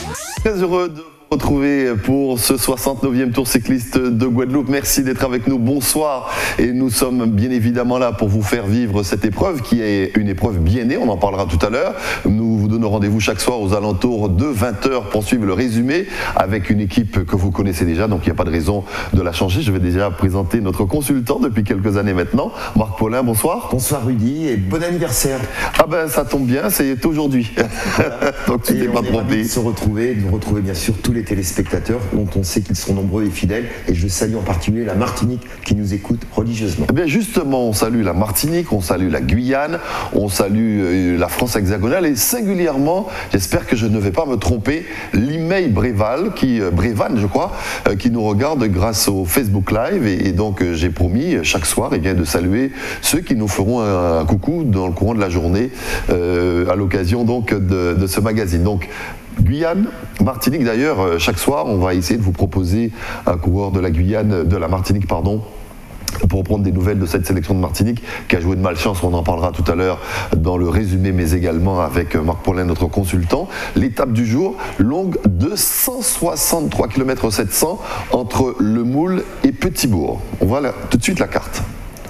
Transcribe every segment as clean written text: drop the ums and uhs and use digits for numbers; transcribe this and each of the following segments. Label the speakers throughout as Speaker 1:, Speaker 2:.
Speaker 1: Très heureux de vous retrouver pour ce 69e Tour cycliste de Guadeloupe. Merci d'être avec nous. Bonsoir. Et nous sommes bien évidemment là pour vous faire vivre cette épreuve qui est une épreuve bien née. On en parlera tout à l'heure. Nous vous donnons rendez-vous chaque soir aux alentours de 20h pour suivre le résumé avec une équipe que vous connaissez déjà. Donc il n'y a pas de raison de la changer. Je vais déjà présenter notre consultant depuis quelques années maintenant. Marc Paulin, bonsoir.
Speaker 2: Bonsoir Rudy et bon anniversaire.
Speaker 1: Ah ben ça tombe bien, c'est aujourd'hui.
Speaker 2: Voilà.
Speaker 1: Donc tu t'es pas trompé.
Speaker 2: De retrouver bien sûr tous les téléspectateurs dont on sait qu'ils sont nombreux et fidèles, et je salue en particulier la Martinique qui nous écoute religieusement.
Speaker 1: Eh bien justement, on salue la Martinique, on salue la Guyane, on salue la France hexagonale et singulièrement, j'espère que je ne vais pas me tromper, l'Imeil Bréval, Brévan je crois, qui nous regarde grâce au Facebook Live, et donc j'ai promis chaque soir de saluer ceux qui nous feront un coucou dans le courant de la journée à l'occasion donc de ce magazine. Donc Guyane, Martinique d'ailleurs, chaque soir on va essayer de vous proposer un coureur de la Guyane, de la Martinique pardon, pour prendre des nouvelles de cette sélection de Martinique qui a joué de malchance. On en parlera tout à l'heure dans le résumé, mais également avec Marc Paulin, notre consultant. L'étape du jour, longue de 163 km 700 entre Le Moule et Petit-Bourg. On voit là, tout de suite la carte.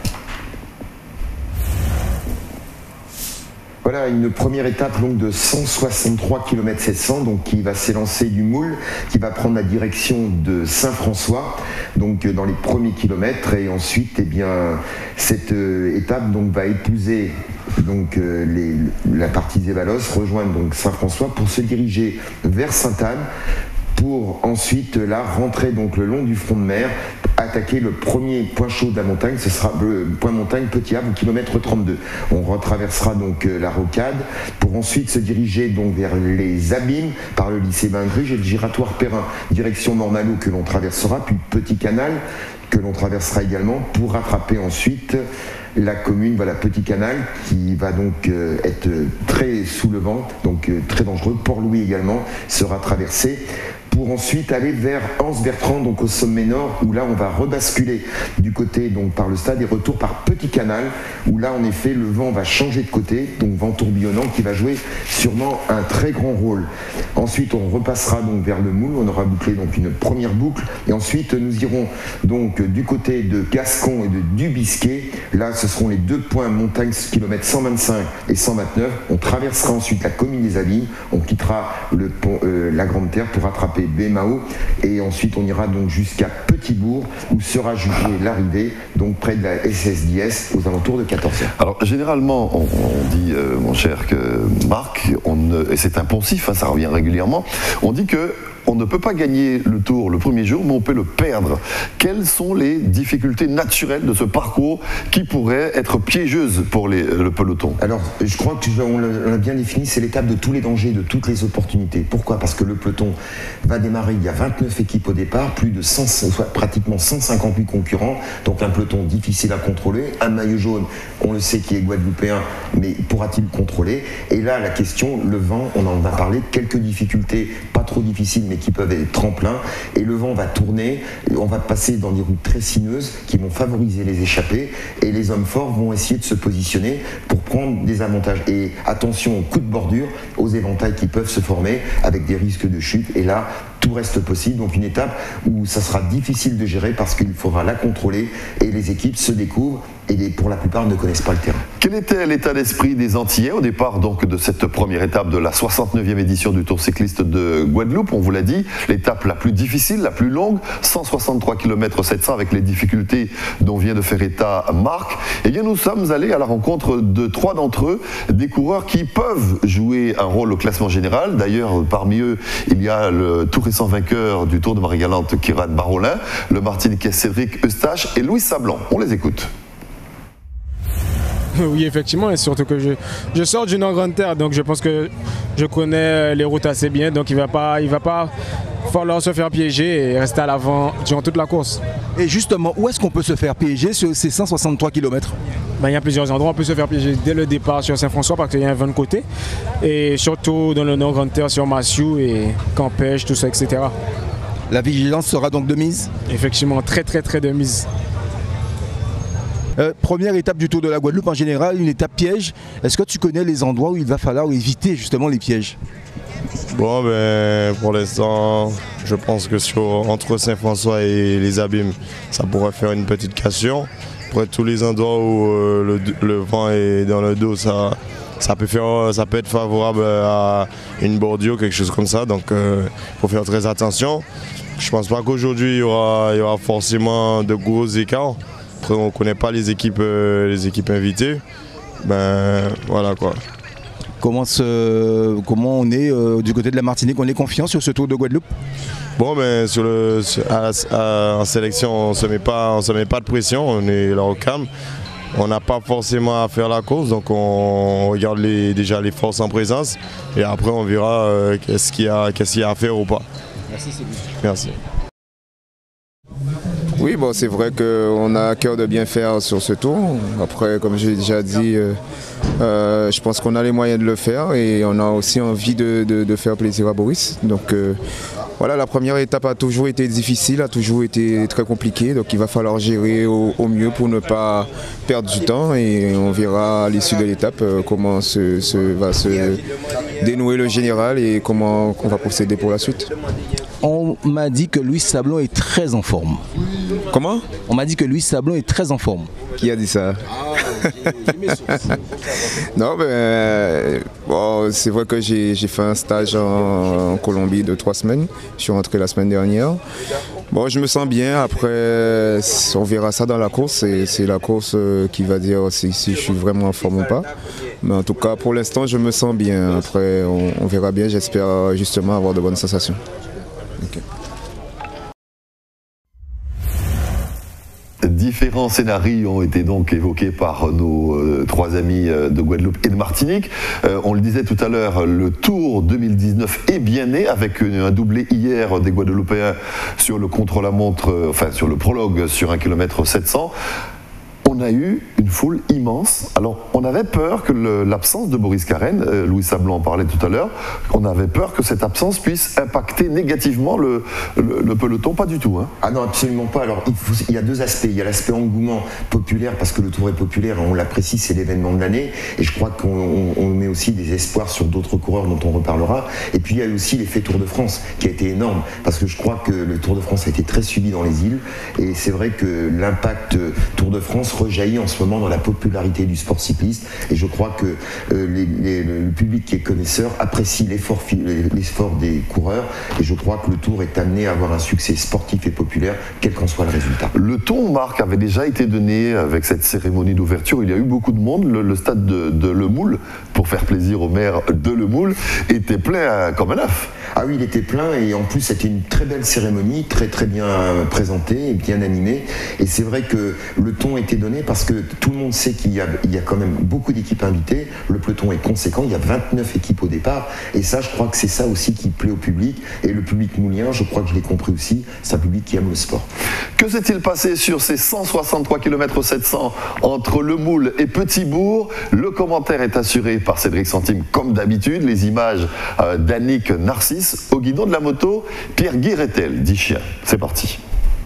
Speaker 2: Voilà une première étape longue de 163 km 700, donc qui va s'élancer du Moule, qui va prendre la direction de Saint-François, donc dans les premiers kilomètres, et ensuite, cette étape donc va épouser donc la partie Zévalos, rejoindre donc Saint-François pour se diriger vers Sainte-Anne, pour ensuite là rentrer donc le long du front de mer, attaquer le premier point chaud de la montagne, ce sera le point montagne Petit Havre au kilomètre 32. On retraversera donc la rocade pour ensuite se diriger donc vers les Abîmes par le lycée Baingruge et le giratoire Perrin, direction Mormalou que l'on traversera, puis Petit Canal que l'on traversera également pour rattraper ensuite la commune, voilà, Petit Canal, qui va donc être très sous le vent, donc très dangereux. Port-Louis également sera traversé, pour ensuite aller vers Anse-Bertrand, donc au sommet nord, où là on va rebasculer du côté donc par le stade et retour par Petit Canal, où là en effet le vent va changer de côté, donc vent tourbillonnant qui va jouer sûrement un très grand rôle. Ensuite on repassera donc vers le Moule, on aura bouclé donc une première boucle, et ensuite nous irons donc du côté de Gascon et de Dubisquet. Là ce seront les deux points montagne kilomètres 125 et 129. On traversera ensuite la commune des Abîmes, on quittera le pont, la Grande Terre pour rattraper Bémao, et ensuite on ira donc jusqu'à Petit-Bourg où sera jugée l'arrivée donc près de la SS10 aux alentours de 14h.
Speaker 1: Alors généralement on dit mon cher Marc, et c'est un poncif, ça revient régulièrement, on dit que on ne peut pas gagner le Tour le premier jour, mais on peut le perdre. Quelles sont les difficultés naturelles de ce parcours qui pourraient être piégeuses pour le peloton?
Speaker 2: Alors, je crois qu'on l'a bien défini, c'est l'étape de tous les dangers, de toutes les opportunités. Pourquoi? Parce que le peloton va démarrer, il y a 29 équipes au départ, plus de pratiquement 158 concurrents, donc un peloton difficile à contrôler. Un maillot jaune, on le sait, qui est guadeloupéen, mais pourra-t-il le contrôler? Et là, la question, le vent, on en a parlé, quelques difficultés, pas trop difficiles, mais qui peuvent être tremplins, et le vent va tourner, on va passer dans des routes très sinueuses qui vont favoriser les échappées, et les hommes forts vont essayer de se positionner pour prendre des avantages. Et attention aux coups de bordure, aux éventails qui peuvent se former avec des risques de chute, et là tout reste possible. Donc une étape où ça sera difficile de gérer parce qu'il faudra la contrôler, et les équipes se découvrent et pour la plupart ne connaissent pas le terrain.
Speaker 1: Quel était l'état d'esprit des Antillais au départ donc de cette première étape de la 69e édition du Tour cycliste de Guadeloupe? On vous l'a dit, l'étape la plus difficile, la plus longue, 163 km 700 avec les difficultés dont vient de faire état Marc. Eh bien nous sommes allés à la rencontre de 3 d'entre eux, des coureurs qui peuvent jouer un rôle au classement général. D'ailleurs parmi eux il y a le tout récent vainqueur du Tour de Marie-Galante, Kirat Barolin, le Martiniquais Cédric Eustache et Louis Sablon. On les écoute.
Speaker 3: Oui, effectivement, et surtout que je sors d'une grande terre, donc je pense que je connais les routes assez bien, donc il va pas falloir se faire piéger et rester à l'avant durant toute la course.
Speaker 4: Et justement, où est-ce qu'on peut se faire piéger sur ces 163 km?
Speaker 3: Il y a plusieurs endroits, on peut se faire piéger dès le départ sur Saint-François parce qu'il y a un vent de côté, et surtout dans le nord grande terre sur Massiou et Campèche, tout ça, etc.
Speaker 4: La vigilance sera donc de mise?
Speaker 3: Effectivement, très de mise.
Speaker 4: Première étape du Tour de la Guadeloupe en général, une étape piège. Est-ce que tu connais les endroits où il va falloir éviter justement les pièges?
Speaker 5: Bon, ben, pour l'instant, je pense que entre Saint-François et les Abîmes, ça pourrait faire une petite cassure. Après, tous les endroits où le vent est dans le dos, ça peut être favorable à une bordure, quelque chose comme ça. Donc, il faut faire très attention. Je ne pense pas qu'aujourd'hui, il y aura forcément de gros écarts. Après, on ne connaît pas les équipes invitées. Ben, voilà quoi.
Speaker 4: Comment on est du côté de la Martinique, on est confiant sur ce Tour de Guadeloupe?
Speaker 5: Bon, ben, en sélection, on ne se met pas de pression, on est là au calme. On n'a pas forcément à faire la course, donc on regarde déjà les forces en présence et après on verra qu'est-ce qu'il y a à faire ou pas.
Speaker 4: Merci Sylvie.
Speaker 5: Merci.
Speaker 6: Oui, bon, c'est vrai qu'on a à cœur de bien faire sur ce tour. Après, comme j'ai déjà dit, je pense qu'on a les moyens de le faire et on a aussi envie de faire plaisir à Boris. Donc voilà, la première étape a toujours été difficile, a toujours été très compliquée. Donc il va falloir gérer au mieux pour ne pas perdre du temps et on verra à l'issue de l'étape comment va se dénouer le général et comment on va procéder pour la suite.
Speaker 4: On m'a dit que Louis Sablon est très en forme.
Speaker 6: Comment?
Speaker 4: On m'a dit que Louis Sablon est très en forme.
Speaker 6: Qui a dit ça? Non, ben, bon, c'est vrai que j'ai fait un stage en Colombie de 3 semaines. Je suis rentré la semaine dernière. Bon, je me sens bien. Après, on verra ça dans la course. C'est la course qui va dire si je suis vraiment en forme ou pas. Mais en tout cas, pour l'instant, je me sens bien. Après, on verra bien. J'espère justement avoir de bonnes sensations. Okay.
Speaker 1: Différents scénarios ont été donc évoqués par nos 3 amis de Guadeloupe et de Martinique. On le disait tout à l'heure, le Tour 2019 est bien né avec un doublé hier des Guadeloupéens sur le contre-la-montre, enfin sur le prologue sur 1 km 700. On a eu une foule immense. Alors, on avait peur que l'absence de Boris Carène, Louis Sablon en parlait tout à l'heure, on avait peur que cette absence puisse impacter négativement le peloton, pas du tout. Hein.
Speaker 2: Ah non, absolument pas. Alors, il y a 2 aspects. Il y a l'aspect engouement populaire, parce que le Tour est populaire, on l'apprécie, c'est l'événement de l'année. Et je crois qu'on met aussi des espoirs sur d'autres coureurs dont on reparlera. Et puis, il y a aussi l'effet Tour de France, qui a été énorme, parce que je crois que le Tour de France a été très suivi dans les îles. Et c'est vrai que l'impact Tour de France rejaillit en ce moment dans la popularité du sport cycliste et je crois que le public qui est connaisseur apprécie l'effort des coureurs et je crois que le Tour est amené à avoir un succès sportif et populaire quel qu'en soit le résultat.
Speaker 1: Le ton, Marc, avait déjà été donné avec cette cérémonie d'ouverture. Il y a eu beaucoup de monde. Le stade de Le Moule, pour faire plaisir au maire de Le Moule, était plein comme un œuf.
Speaker 2: Ah oui, il était plein et en plus c'était une très belle cérémonie, très bien présentée et bien animée et c'est vrai que le ton était donné parce que tout le monde sait qu'il y a quand même beaucoup d'équipes invitées, le peloton est conséquent, il y a 29 équipes au départ et ça je crois que c'est ça aussi qui plaît au public et le public moulien, je crois que je l'ai compris aussi, c'est un public qui aime le sport.
Speaker 1: Que s'est-il passé sur ces 163 km 700 entre Le Moule et Petit-Bourg? Le commentaire est assuré par Cédric Santime comme d'habitude, les images d'Annick Narcisse, au guidon de la moto, Pierre Guiretel, dit chien. C'est parti.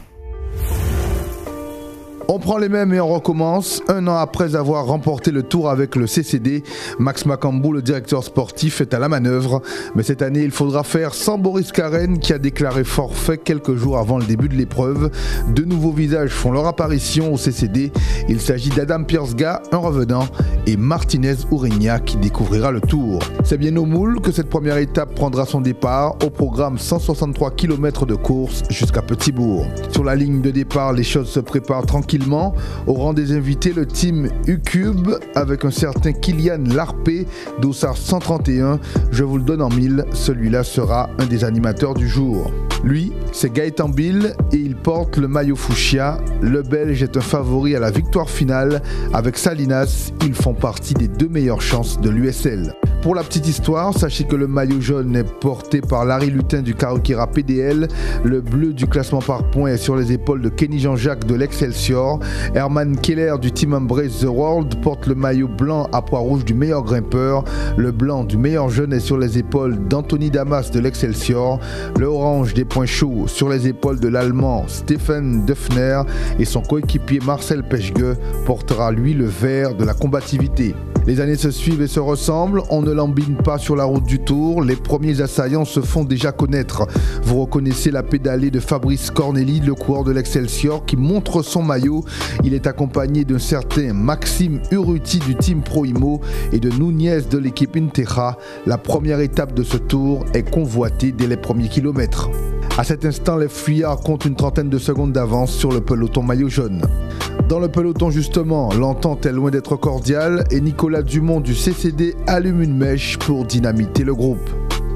Speaker 7: On prend les mêmes et on recommence. 1 an après avoir remporté le Tour avec le CCD, Max Macambou, le directeur sportif, est à la manœuvre. Mais cette année, il faudra faire sans Boris Carène qui a déclaré forfait quelques jours avant le début de l'épreuve. 2 nouveaux visages font leur apparition au CCD. Il s'agit d'Adam Piersga, un revenant, et Martinez Ureña qui découvrira le Tour. C'est bien au Moule que cette première étape prendra son départ. Au programme 163 km de course jusqu'à Petit-Bourg. Sur la ligne de départ, les choses se préparent tranquillement. Au rang des invités, le team U-Cube avec un certain Kylian Larpé, dossard 131. Je vous le donne en 1000, celui-là sera un des animateurs du jour. Lui, c'est Gaëtan Bill et il porte le maillot fuchsia. Le Belge est un favori à la victoire finale. Avec Salinas, ils font partie des 2 meilleures chances de l'USL. Pour la petite histoire, sachez que le maillot jaune est porté par Larry Lutin du Karokyra PDL. Le bleu du classement par points est sur les épaules de Kenny Jean-Jacques de l'Excelsior. Herman Keller du Team Embrace The World porte le maillot blanc à pois rouge du meilleur grimpeur. Le blanc du meilleur jeune est sur les épaules d'Anthony Damas de l'Excelsior. Le orange des points chauds sur les épaules de l'Allemand Stephen Döffner et son coéquipier Marcel Peschke portera lui le vert de la combativité. Les années se suivent et se ressemblent, on ne ne lambine pas sur la route du Tour, les premiers assaillants se font déjà connaître. Vous reconnaissez la pédalée de Fabrice Corneli, le coureur de l'Excelsior, qui montre son maillot. Il est accompagné d'un certain Maxime Urruti du team Proimo et de Nunez de l'équipe Inteja. La première étape de ce Tour est convoitée dès les premiers kilomètres. À cet instant, les fuyards comptent une trentaine de secondes d'avance sur le peloton maillot jaune. Dans le peloton justement, l'entente est loin d'être cordiale et Nicolas Dumont du CCD allume une mèche pour dynamiter le groupe.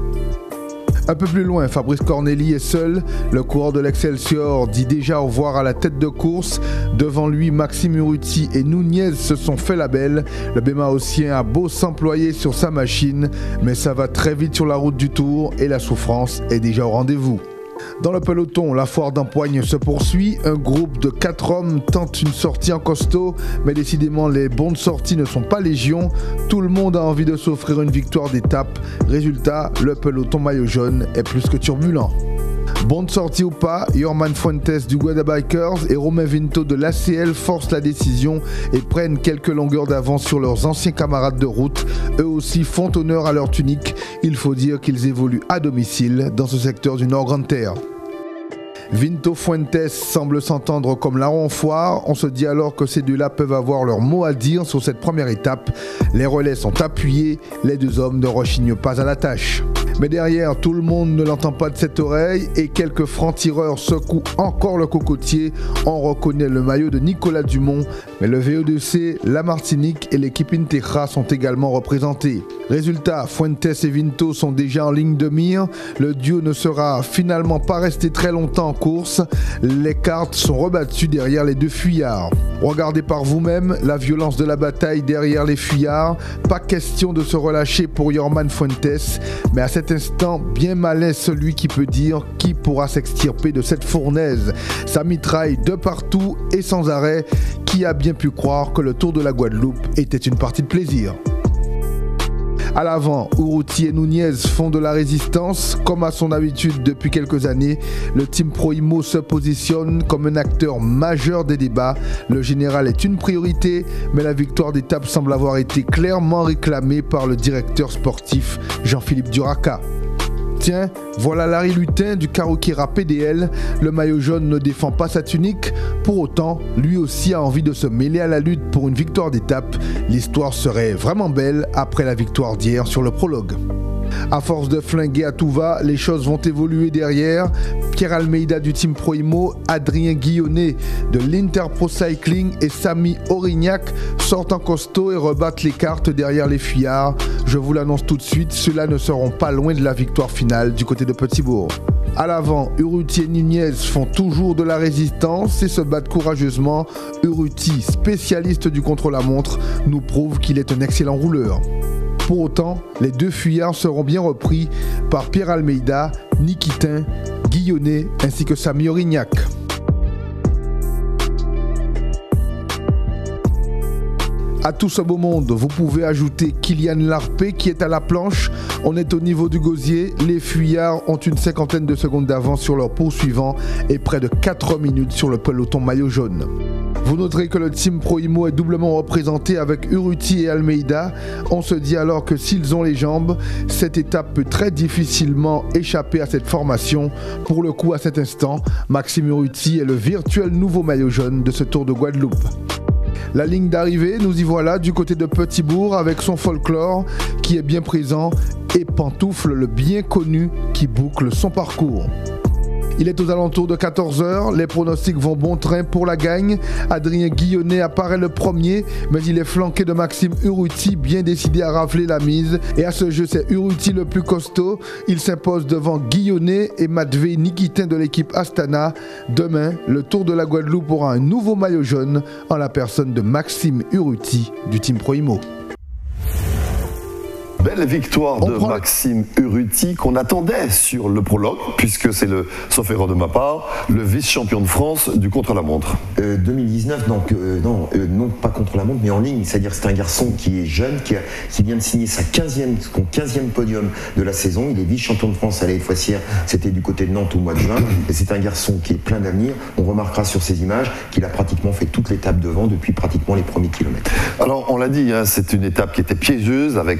Speaker 7: Un peu plus loin, Fabrice Corneli est seul. Le coureur de l'Excelsior dit déjà au revoir à la tête de course. Devant lui, Maxime Urruti et Nunez se sont fait la belle. Le Bémaossien a beau s'employer sur sa machine, mais ça va très vite sur la route du Tour et la souffrance est déjà au rendez-vous. Dans le peloton, la foire d'empoigne se poursuit. Un groupe de 4 hommes tente une sortie en costaud, mais décidément les bons de sortie ne sont pas légion. Tout le monde a envie de s'offrir une victoire d'étape. Résultat, le peloton maillot jaune est plus que turbulent. Bon de sortie ou pas, Yorman Fuentes du Guada Bikers et Romain Vinto de l'ACL forcent la décision et prennent quelques longueurs d'avance sur leurs anciens camarades de route. Eux aussi font honneur à leur tunique. Il faut dire qu'ils évoluent à domicile dans ce secteur du Nord-Grande-Terre. Vinto Fuentes semble s'entendre comme larron en foire. On se dit alors que ces deux-là peuvent avoir leur mot à dire sur cette première étape. Les relais sont appuyés, les deux hommes ne rechignent pas à la tâche. Mais derrière, tout le monde ne l'entend pas de cette oreille et quelques francs-tireurs secouent encore le cocotier. On reconnaît le maillot de Nicolas Dumont, mais le VO2C, la Martinique et l'équipe Inteja sont également représentés. Résultat, Fuentes et Vinto sont déjà en ligne de mire. Le duo ne sera finalement pas resté très longtemps en course. Les cartes sont rebattues derrière les deux fuyards. Regardez par vous-même la violence de la bataille derrière les fuyards. Pas question de se relâcher pour Yorman Fuentes, mais à cet instant, bien malin celui qui peut dire qui pourra s'extirper de cette fournaise. Ça mitraille de partout et sans arrêt. Qui a bien pu croire que le Tour de la Guadeloupe était une partie de plaisir? À l'avant, Urruti et Nunez font de la résistance. Comme à son habitude depuis quelques années, le team Proimo se positionne comme un acteur majeur des débats. Le général est une priorité, mais la victoire d'étape semble avoir été clairement réclamée par le directeur sportif Jean-Philippe Duraca. Tiens, voilà Larry Lutin du Karukira PDL. Le maillot jaune ne défend pas sa tunique. Pour autant, lui aussi a envie de se mêler à la lutte pour une victoire d'étape. L'histoire serait vraiment belle après la victoire d'hier sur le prologue. À force de flinguer à tout va, les choses vont évoluer derrière. Pierre Almeida du team Proimo, Adrien Guillonnet de l'Interpro Cycling et Samy Aurignac sortent en costaud et rebattent les cartes derrière les fuyards. Je vous l'annonce tout de suite, ceux-là ne seront pas loin de la victoire finale du côté de Petitbourg. À l'avant, Urruti et Nunez font toujours de la résistance et se battent courageusement. Urruti, spécialiste du contre-la-montre, nous prouve qu'il est un excellent rouleur. Pour autant, les deux fuyards seront bien repris par Pierre Almeida, Nikitin, Guillonnet ainsi que Samy Aurignac. À tout ce beau monde, vous pouvez ajouter Kylian Larpé qui est à la planche. On est au niveau du gosier. Les fuyards ont une cinquantaine de secondes d'avance sur leur poursuivant et près de 4 minutes sur le peloton maillot jaune. Vous noterez que le team Proimo est doublement représenté avec Urruti et Almeida. On se dit alors que s'ils ont les jambes, cette étape peut très difficilement échapper à cette formation. Pour le coup, à cet instant, Maxime Urruti est le virtuel nouveau maillot jaune de ce Tour de Guadeloupe. La ligne d'arrivée, nous y voilà du côté de Petitbourg avec son folklore qui est bien présent et Pantoufle le bien connu qui boucle son parcours. Il est aux alentours de 14 h, les pronostics vont bon train pour la gagne. Adrien Guillonnet apparaît le premier, mais il est flanqué de Maxime Urruti, bien décidé à rafler la mise. Et à ce jeu, c'est Urruti le plus costaud. Il s'impose devant Guillonnet et Matvey Nikitin de l'équipe Astana. Demain, le Tour de la Guadeloupe aura un nouveau maillot jaune en la personne de Maxime Urruti du team Proimo.
Speaker 1: Belle victoire de Maxime Urruti qu'on attendait sur le prologue, puisque c'est le, sauf erreur de ma part, le vice-champion de France du contre-la-montre.
Speaker 2: 2019, donc non pas contre-la-montre, mais en ligne. C'est-à-dire c'est un garçon qui est jeune, qui vient de signer son 15e podium de la saison. Il est vice-champion de France à l'Aide Foissière, c'était du côté de Nantes au mois de juin. Et c'est un garçon qui est plein d'avenir. On remarquera sur ces images qu'il a pratiquement fait toute l'étape devant depuis pratiquement les premiers kilomètres.
Speaker 1: Alors on l'a dit, hein, c'est une étape qui était piégeuse avec de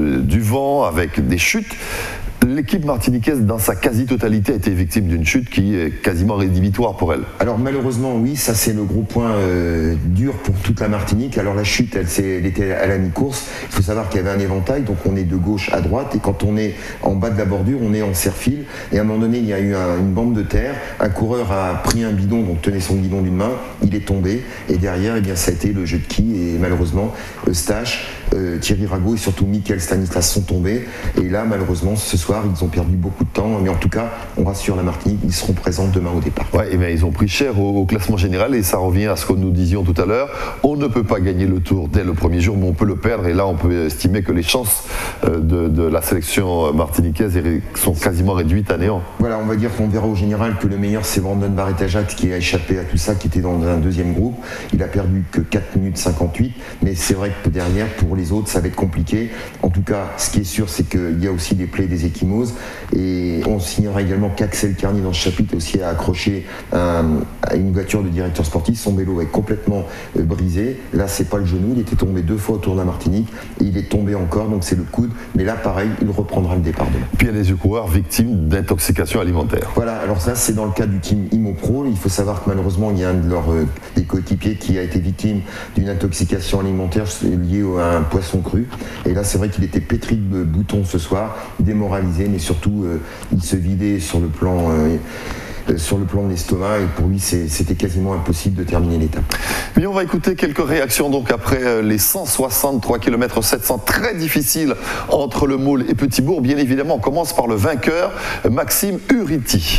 Speaker 1: du vent, avec des chutes. L'équipe martiniquaise, dans sa quasi-totalité, a été victime d'une chute qui est quasiment rédhibitoire pour elle.
Speaker 2: Alors malheureusement, oui, ça c'est le gros point dur pour toute la Martinique. Alors la chute, elle était à la mi-course. Il faut savoir qu'il y avait un éventail, donc on est de gauche à droite. Et quand on est en bas de la bordure, on est en serre-file. Et à un moment donné, il y a eu une bande de terre. Un coureur a pris un bidon, donc tenait son bidon d'une main. Il est tombé. Et derrière, eh bien, ça a été le jeu de quilles. Et malheureusement, Eustache, Thierry Rago et surtout Michael Stanislas sont tombés. Et là, malheureusement, ce soir, ils ont perdu beaucoup de temps, mais en tout cas, on rassure la Martinique, ils seront présents demain au départ.
Speaker 1: Ouais, et bien, ils ont pris cher au classement général, et ça revient à ce que nous disions tout à l'heure. On ne peut pas gagner le Tour dès le premier jour, mais on peut le perdre, et là, on peut estimer que les chances de la sélection martiniquaise sont quasiment réduites à néant.
Speaker 2: Voilà, on va dire qu'on verra au général que le meilleur, c'est Brandon Barrett-Ajax qui a échappé à tout ça, qui était dans un deuxième groupe. Il a perdu que 4 minutes 58, mais c'est vrai que derrière, pour les autres, ça va être compliqué. En tout cas, ce qui est sûr, c'est qu'il y a aussi des plaies des échymoses. Et on signera également qu'Axel Carnier dans ce chapitre aussi a accroché à une voiture de directeur sportif. Son vélo est complètement brisé. Là, c'est pas le genou. Il était tombé 2 fois autour de la Martinique et il est tombé encore, donc c'est le coude. Mais là, pareil, il reprendra le départ demain.
Speaker 1: Puis il y a des coureurs victimes d'intoxication alimentaire.
Speaker 2: Voilà, alors ça, c'est dans le cas du team Imopro. Il faut savoir que malheureusement, il y a un de leurs des coéquipiers qui a été victime d'une intoxication alimentaire liée à un poisson cru. Et là, c'est vrai qu'il était pétri de boutons ce soir, démoralisé, mais surtout, il se vidait sur le plan de l'estomac, et pour lui c'était quasiment impossible de terminer l'étape.
Speaker 1: Mais on va écouter quelques réactions donc après les 163 km 700 très difficiles entre Le Moule et Petit-Bourg. Bien évidemment, on commence par le vainqueur, Maxime Uriti.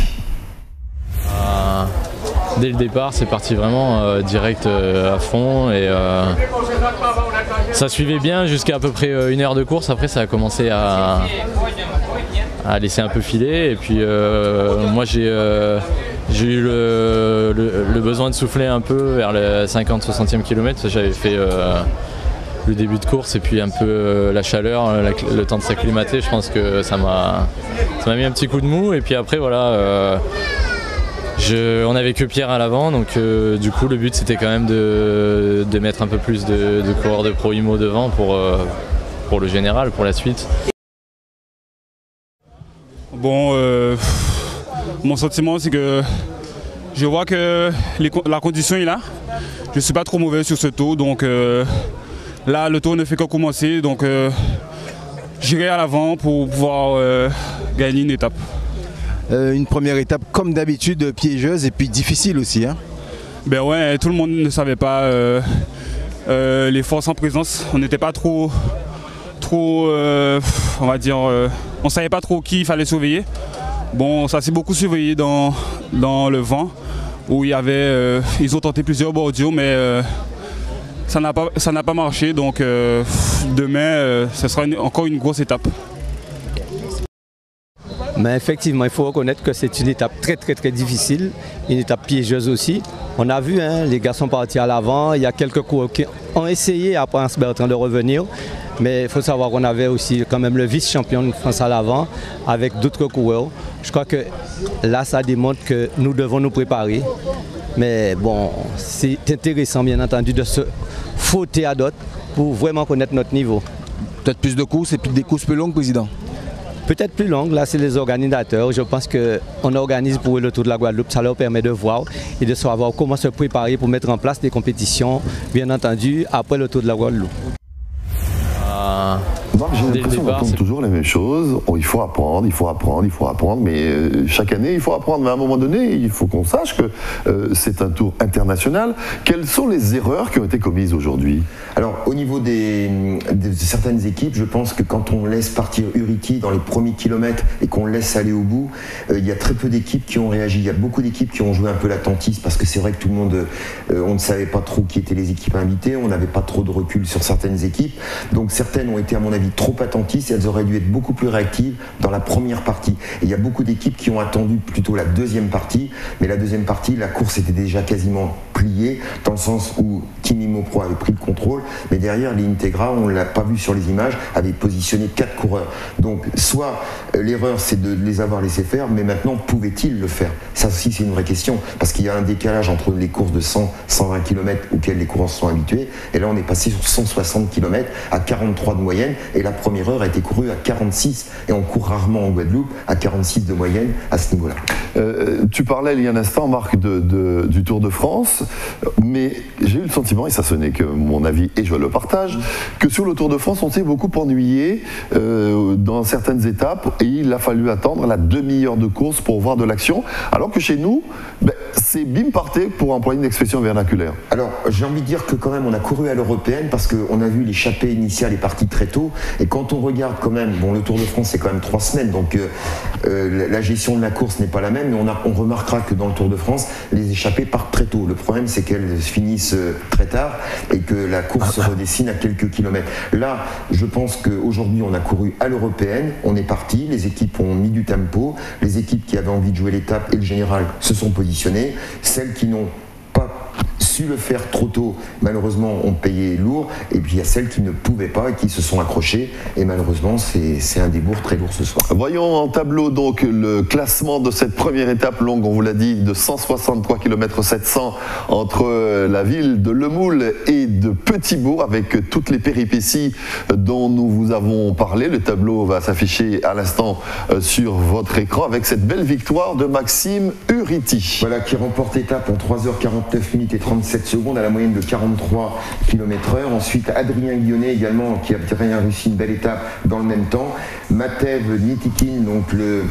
Speaker 8: Dès le départ, c'est parti vraiment direct à fond, et ça suivait bien jusqu'à peu près 1 heure de course. Après, ça a commencé à laisser un peu filer, et puis moi j'ai eu le besoin de souffler un peu vers le 50-60e kilomètre. J'avais fait le début de course et puis un peu la chaleur, le temps de s'acclimater. Je pense que ça m'a mis un petit coup de mou, et puis après voilà, on n'avait que Pierre à l'avant, donc du coup le but c'était quand même de mettre un peu plus de coureurs de Pro Imo devant pour le général, pour la suite.
Speaker 9: Bon, mon sentiment c'est que je vois que la condition est là. Je ne suis pas trop mauvais sur ce tour, donc là le tour ne fait que commencer, donc j'irai à l'avant pour pouvoir gagner une étape.
Speaker 4: Une première étape comme d'habitude piégeuse et puis difficile aussi, hein.
Speaker 9: Ben ouais, tout le monde ne savait pas les forces en présence. On n'était pas trop on va dire, on savait pas trop qui il fallait surveiller. Bon, ça s'est beaucoup surveillé dans le vent, où il y avait, ils ont tenté plusieurs bordures, mais ça n'a pas marché. Donc demain, ce sera encore une grosse étape.
Speaker 10: Mais effectivement, il faut reconnaître que c'est une étape très difficile, une étape piégeuse aussi. On a vu, hein, les gars sont partis à l'avant, il y a quelques coureurs qui ont essayé après Hans Bertrand de revenir. Mais il faut savoir qu'on avait aussi quand même le vice-champion de France à l'avant avec d'autres coureurs. Je crois que là, ça démontre que nous devons nous préparer. Mais bon, c'est intéressant bien entendu de se frotter à d'autres pour vraiment connaître notre niveau.
Speaker 4: Peut-être plus de courses et puis des courses plus longues, président?
Speaker 10: Peut-être plus longues, là c'est les organisateurs. Je pense qu'on organise pour eux le Tour de la Guadeloupe, ça leur permet de voir et de savoir comment se préparer pour mettre en place des compétitions, bien entendu, après le Tour de la Guadeloupe.
Speaker 1: J'ai l'impression qu'on entend toujours les mêmes choses. Oh, il faut apprendre, mais chaque année il faut apprendre. Mais à un moment donné, il faut qu'on sache que c'est un tour international. Quelles sont les erreurs qui ont été commises aujourd'hui?
Speaker 2: Alors, au niveau de certaines équipes, je pense que quand on laisse partir Uriti dans les premiers kilomètres et qu'on le laisse aller au bout, il y a très peu d'équipes qui ont réagi. Il y a beaucoup d'équipes qui ont joué un peu l'attentiste, parce que c'est vrai que tout le monde, on ne savait pas trop qui étaient les équipes invitées, on n'avait pas trop de recul sur certaines équipes. Donc certaines ont été à mon avis trop attentistes et elles auraient dû être beaucoup plus réactives dans la première partie. Et il y a beaucoup d'équipes qui ont attendu plutôt la deuxième partie, mais la deuxième partie, la course était déjà quasiment pliée, dans le sens où Team Imopro avait pris le contrôle, mais derrière les Integra, on ne l'a pas vu sur les images, avait positionné 4 coureurs. Donc soit l'erreur c'est de les avoir laissés faire, mais maintenant pouvaient-ils le faire? Ça aussi c'est une vraie question, parce qu'il y a un décalage entre les courses de 100-120 km auxquelles les coureurs sont habitués, et là on est passé sur 160 km à 43 de moyenne, et la première heure a été courue à 46, et on court rarement en Guadeloupe à 46 de moyenne à ce niveau-là.
Speaker 1: Tu parlais il y a un instant, Marc, du Tour de France, mais j'ai eu le sentiment, et ça ce n'est que mon avis et je le partage, que sur le Tour de France on s'est beaucoup ennuyé dans certaines étapes et il a fallu attendre la demi-heure de course pour voir de l'action, alors que chez nous, c'est bim partez pour employer une expression vernaculaire.
Speaker 2: Alors j'ai envie de dire que quand même on a couru à l'européenne parce qu'on a vu l'échappée initiale est partie très tôt, et quand on regarde quand même, bon le Tour de France c'est quand même 3 semaines, donc la gestion de la course n'est pas la même, mais on remarquera que dans le Tour de France, les échappées partent très tôt. Le problème c'est qu'elles finissent très tard et que la course se redessine à quelques kilomètres. Là, je pense qu'aujourd'hui on a couru à l'européenne, on est parti, les équipes ont mis du tempo, les équipes qui avaient envie de jouer l'étape et le général se sont positionnées, celles qui n'ont pas su le faire trop tôt, malheureusement ont payé lourd, et puis il y a celles qui ne pouvaient pas et qui se sont accrochées, et malheureusement c'est un débours très lourd ce soir.
Speaker 1: Voyons en tableau donc le classement de cette première étape longue, on vous l'a dit, de 163 km 700 entre la ville de Le Moule et de Petit-Bourg, avec toutes les péripéties dont nous vous avons parlé. Le tableau va s'afficher à l'instant sur votre écran avec cette belle victoire de Maxime Uriti.
Speaker 2: Voilà, qui remporte l'étape en 3h49 minutes et 37 secondes à la moyenne de 43 km/h. Ensuite, Adrien Guillonnet également, qui a réussi une belle étape dans le même temps. Matev Nitikin, donc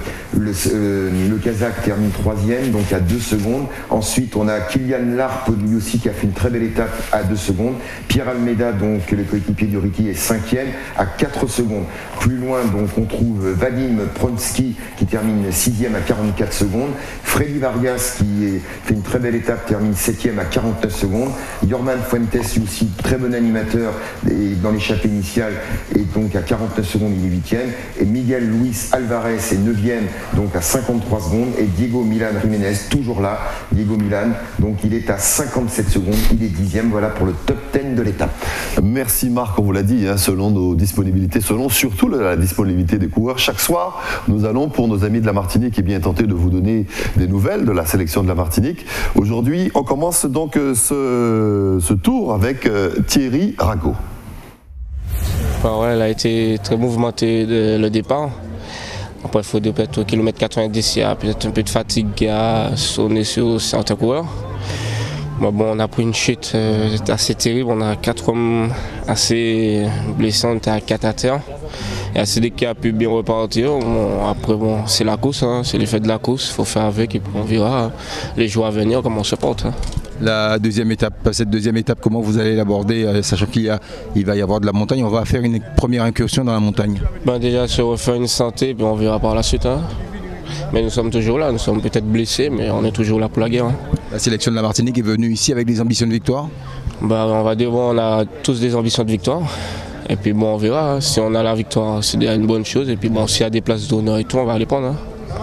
Speaker 2: le Kazakh, termine 3e, donc à 2 secondes. Ensuite, on a Kylian Larpe, lui aussi, qui a fait une très belle étape à 2 secondes. Pierre Almeida, donc le coéquipier d'Uriti, est 5e à 4 secondes. Plus loin, donc, on trouve Vadim Pronsky, qui termine 6e à 44 secondes. Freddy Vargas, qui fait une très belle étape, termine 7e à 49 secondes. Jorman Fuentes, lui aussi, très bon animateur dans l'échappée initiale, et donc à 49 secondes, il est 8e. Et Miguel Luis Alvarez est 9e, donc à 53 secondes. Et Diego Milan Jiménez, toujours là. Diego Milan, donc il est à 57 secondes, il est 10e. Voilà pour le top 10 de l'étape.
Speaker 1: Merci Marc, on vous l'a dit, selon nos disponibilités, selon surtout la disponibilité des coureurs. Chaque soir, nous allons, pour nos amis de la Martinique, bien tenter de vous donner des nouvelles de la sélection de la Martinique. Aujourd'hui, on commence donc ce tour avec Thierry Rago.
Speaker 11: Ouais, elle a été très mouvementée le départ. Après, il faut peut-être au kilomètre 90, il y a peut-être un peu de fatigue qui a sonné sur certains coureurs. Bon, on a pris une chute assez terrible, on a 4 hommes assez blessés, on était à 4 à terre. Il y a CD qui a pu bien repartir. Bon, après, c'est la course, c'est l'effet de la course, il faut faire avec et puis on verra les jours à venir comment on se porte.
Speaker 4: La deuxième étape, cette deuxième étape, comment vous allez l'aborder, sachant qu'il va y avoir de la montagne, on va faire une première incursion dans la montagne.
Speaker 11: Déjà se refaire une santé, puis on verra par la suite. Mais nous sommes toujours là, nous sommes peut-être blessés, mais on est toujours là pour la guerre.
Speaker 4: La sélection de la Martinique est venue ici avec des ambitions de victoire?
Speaker 11: On va dire on a tous des ambitions de victoire. Et puis on verra, si on a la victoire, c'est déjà une bonne chose. Et puis s'il y a des places d'honneur et tout, on va les prendre.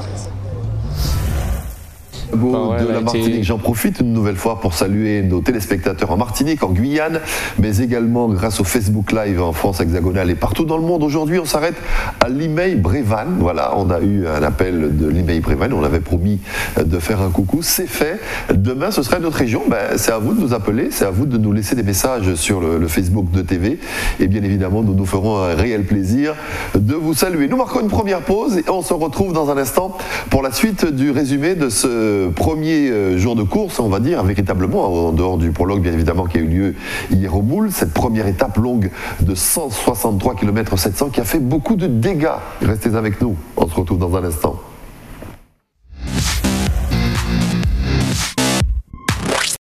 Speaker 1: De la Martinique, j'en profite une nouvelle fois pour saluer nos téléspectateurs en Martinique, en Guyane, mais également grâce au Facebook Live en France hexagonale et partout dans le monde. Aujourd'hui, on s'arrête à Limay-Brévannes. Voilà, on a eu un appel de Limay-Brévannes, on avait promis de faire un coucou, c'est fait. Demain, ce sera notre région. C'est à vous de nous appeler, c'est à vous de nous laisser des messages sur le Facebook de TV. Et bien évidemment, nous nous ferons un réel plaisir de vous saluer. Nous marquons une première pause et on se retrouve dans un instant pour la suite du résumé de ce premier jour de course, on va dire, véritablement, en dehors du prologue bien évidemment qui a eu lieu hier au Moule, cette première étape longue de 163 km 700 qui a fait beaucoup de dégâts. Restez avec nous, on se retrouve dans un instant.